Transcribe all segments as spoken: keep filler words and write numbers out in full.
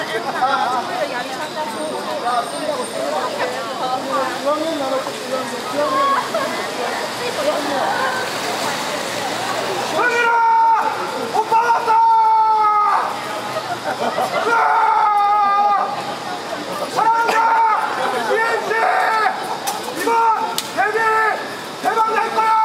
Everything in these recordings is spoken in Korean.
오빠 왔다! 사랑한다! 이엔씨! 이번 데뷔 대박 날 거야!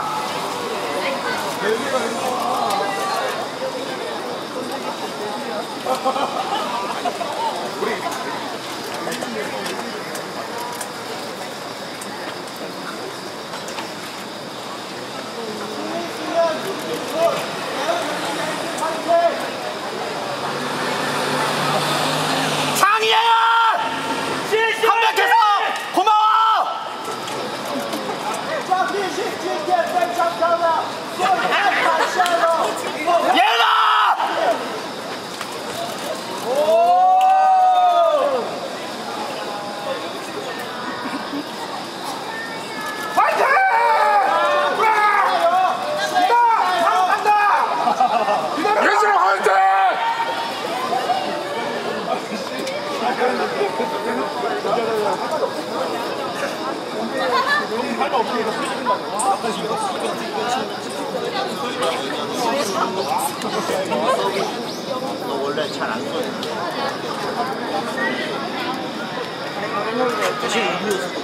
너 원래 잘 안 써. 대신 음료수도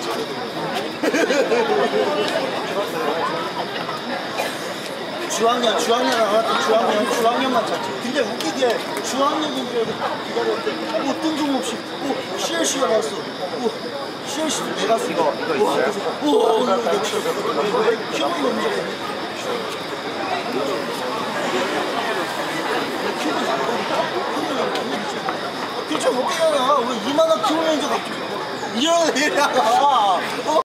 주학년, 주학년 나갔던 주학년, 주학년만 찾지. 근데 웃기게 주학년인 줄 알고 딱 기다렸는데 뭐 뜬금없이 뭐 씨엘씨가 나왔어. 뭐 씨엘씨도 내가 쓰 이거 이거 있어요? 오, 이거 내 기억이 없는 그렇죠, 못 깨잖아. 왜 이만한 키우는 줄 갑자기 이런 애라가